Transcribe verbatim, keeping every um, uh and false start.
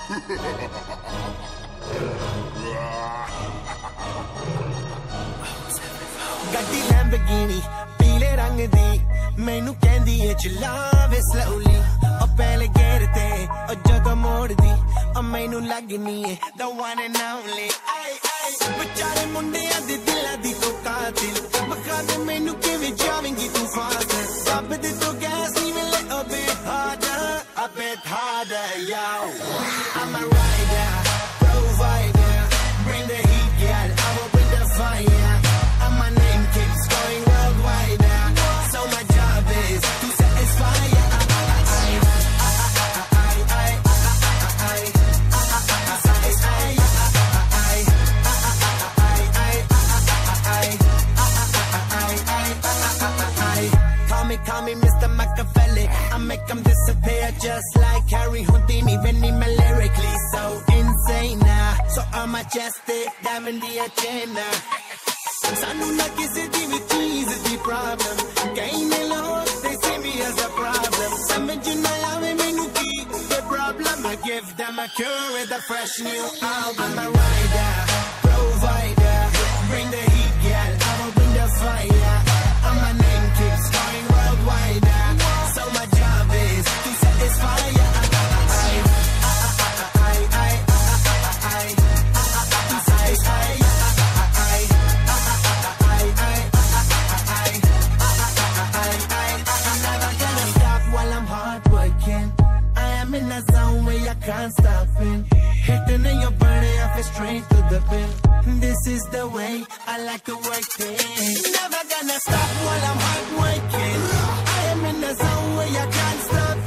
ਗੱਡੀ ਲੈਂਬਰਗਿਨੀ ਪੀਲੇ ਰੰਗ ਦੀ ਮੈਨੂੰ ਕਹਿੰਦੀ ਏ ਚਲਾਵੇ slowly ਉਹ ਪਹਿਲੇ ਗੇਰ ਤੇ ਉਹ ਜਦੋਂ ਮੋੜਦੀ ਉਹ ਮੈਨੂੰ ਲੱਗਨੀ ਏ the one and only ਵਿਚਾਰੇ ਮੁੰਡਿਆਂ ਦੇ ਦਿਲਾਂ ਦੀ ਤੂੰ ਕਾਤਿਲ ਬਖਾ ਦੇ ਮੈਨੂੰ ਕਿਵੇਂ ਜਾਵੇਂਗੀ ਤੂੰ ਫਾਸਟ ਰੱਬ ਦੇ ਤੋਂ ਗੈਸ ਨਹੀਂ ਮਿਲੇ a bit harder a bit harder yo I'm a rider provider bring the heat girl I will bring the fire and my name keeps going worldwide so my job is to satisfy Call me Mister Machiavelli I make them disappear just like Harry Houdini Benny me lyrically so insane now So I'm majestic, diamond the agenda Sanu na kisi di vi cheese di problem Kahin lahore, they see me as a problem Samajh na aave mainu ki the problem I give them a cure with a fresh new album I'm a rider, provider Bring the heat, girl, I will bring the fire And my name keeps going worldwide So my job is to satisfy ya In a zone where you can't stop it Hitting in your body, I feel straight to the pin This is the way I like to work it Never gonna stop while I'm hard working I am in a zone where you can't stop